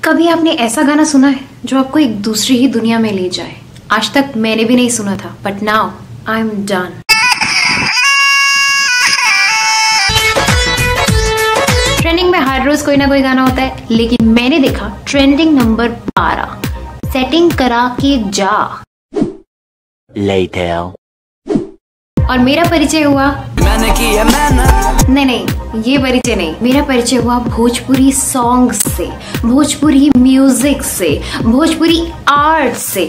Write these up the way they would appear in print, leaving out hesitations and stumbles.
कभी आपने ऐसा गाना सुना है जो आपको एक दूसरी ही दुनिया में ले जाए? आज तक मैंने भी नहीं सुना था, but now I am done. Trending में हर रोज कोई ना कोई गाना होता है, लेकिन मैंने देखा ट्रेंडिंग नंबर 12, सेटिंग करा के जा। और मेरा परिचय हुआ, मैंने की है मेहनत। नहीं, ये परिचय नहीं, मेरा परिचय हुआ भोजपुरी सॉन्ग्स से, भोजपुरी म्यूजिक से, भोजपुरी आर्ट से।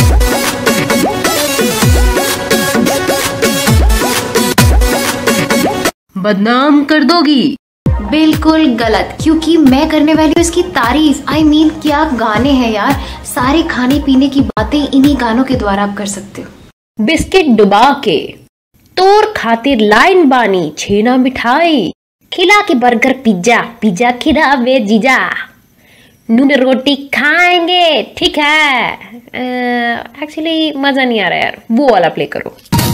बदनाम कर दोगी? बिल्कुल गलत, क्योंकि मैं करने वाली हूँ इसकी तारीफ। आई मीन क्या गाने हैं यार, सारे खाने पीने की बातें इन्हीं गानों के द्वारा आप कर सकते हो। बिस्किट डुबा के, तोर खातिर लाइन बानी, छेना मिठाई, खिला के बर्गर पिज्जा, पिज्जा खिलावे जीजा, नून रोटी खाएंगे, ठीक है। एक्चुअली मजा नहीं आ रहा यार, वो वाला प्ले करो।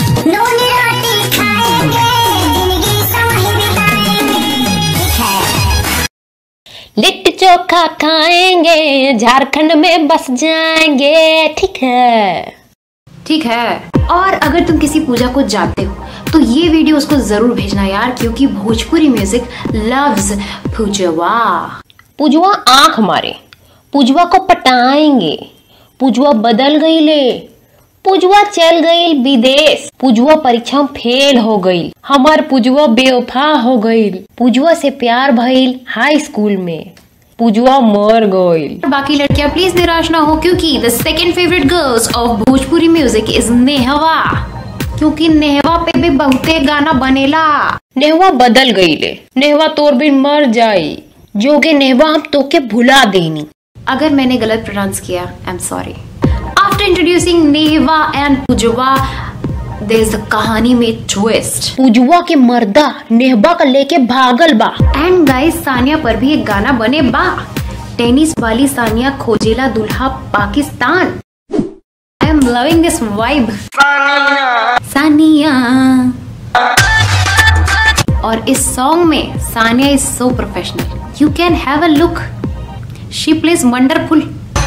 लिट्टी चोखा खाएंगे, झारखंड में बस जाएंगे, ठीक है। ठीक है। और अगर तुम किसी पूजा को जानते हो तो ये वीडियो उसको जरूर भेजना यार, क्योंकि भोजपुरी म्यूजिक लव्स पूजवा। पूजवा आंख मारे, पूजवा को पटाएंगे, पूजवा बदल गई ले, पूजवा चल गई विदेश, पूजवा परीक्षा में फेल हो गई, हमार पूजवा बेवफा हो गई, पूजवा से प्यार भइल हाई स्कूल में, पूजवा मर गई। बाकी लड़कियां प्लीज निराश ना हो, क्योंकि the second favourite girls of Bhojpuri music is नेहवा, क्योंकि नेहवा पे भी बहुते गाना बनेला। नेहवा बदल गई ले, नेहवा तोर भी मर जाई, जोगे नेहवा हम तोके भुला देनी। अगर मैंने गलत प्रोनाउंस किया, I am sorry. After introducing नेहवा एंड पूजवा, देयर इज द कहानी में ट्विस्ट। पूजवा के मर्दा नेहवा का लेके भागल बा। एंड गाइस, सानिया पर भी एक गाना बने बा, टेनिस वाली सानिया खोजेला दुल्हा Pakistan. I am loving this vibe. Sania. और इस सॉन्ग में Sania is so professional, you can have a look, she plays wonderful.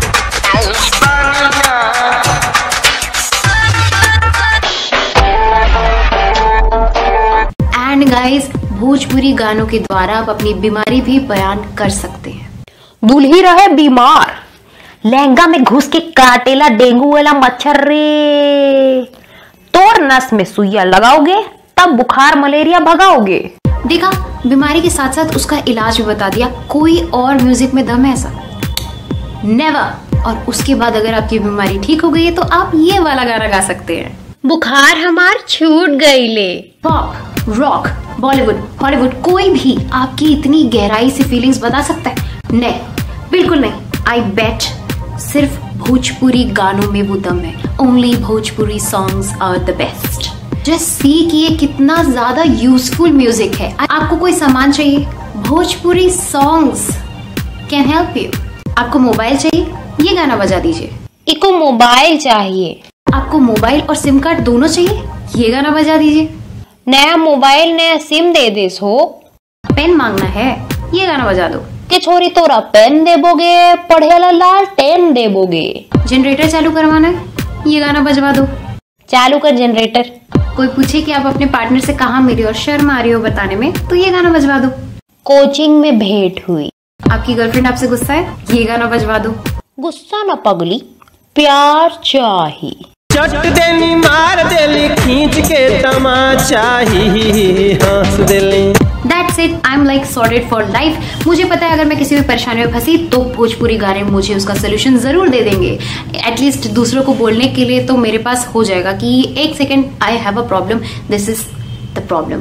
And guys, Bhojpuri गानों के द्वारा आप अपनी बीमारी भी बयान कर सकते हैं। दूल्ही रहे बीमार, लहंगा में घुस के काटेला डेंगू वाला मच्छर रे, तोर नस में सुइया लगाओगे तब बुखार मलेरिया भगाओगे। देखा, बीमारी के साथ साथ उसका इलाज भी बता दिया। कोई और म्यूजिक में दम है ऐसा? नेवर। और उसके बाद अगर आपकी बीमारी ठीक हो गई है तो आप ये वाला गाना गा सकते हैं, बुखार हमार छूट गई ले। पॉप, रॉक, बॉलीवुड, हॉलीवुड, कोई भी आपकी इतनी गहराई से फीलिंग्स बता सकता है? नहीं, बिल्कुल नहीं। आई बेट सिर्फ भोजपुरी गानों में वो दम है। Only Bhojpuri songs are the best. Just see कि ये कितना ज्यादा यूजफुल म्यूजिक है। आपको कोई सामान चाहिए, Bhojpuri songs can help you. आपको मोबाइल चाहिए, ये गाना बजा दीजिए। इको मोबाइल चाहिए। आपको मोबाइल और सिम कार्ड दोनों चाहिए, ये गाना बजा दीजिए। नया मोबाइल नया सिम दे दे सो। पेन मांगना है, ये गाना बजा दो। के छोरी तोरा पेन देबोगे, पढ़े लाल टेन देबोगे। जनरेटर चालू करवाना है, ये गाना बजवा दो। चालू कर जनरेटर। कोई पूछे कि आप अपने पार्टनर से कहाँ मिली और शर्म आ रही हो बताने में, तो ये गाना बजवा दो। कोचिंग में भेंट हुई, आपकी गर्लफ्रेंड आपसे गुस्सा है, ये गाना बजवा दो। गुस्सा न पगली, प्यार चाहिए। चट देनी मार देली, खींच के तमाचा ही हंस देली। That's it. I'm like sorted for life. मुझे पता है अगर मैं किसी भी परेशानी में फंसी तो भोजपुरी गाने मुझे उसका सोल्यूशन जरूर दे देंगे। एटलीस्ट दूसरों को बोलने के लिए तो मेरे पास हो जाएगा कि एक second, I have a problem, this is the problem.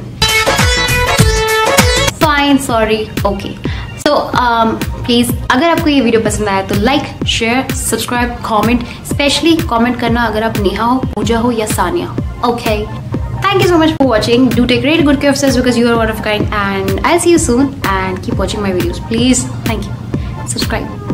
Fine, sorry, okay. So please, अगर आपको ये वीडियो पसंद आया तो like, share, subscribe, comment. Specially comment करना अगर आप नेहा हो, पूजा हो या सानिया हो। Okay, thank you so much for watching. Do take great good care of yourselves because you are one of a kind, and I'll see you soon, and keep watching my videos please. Thank you. Subscribe.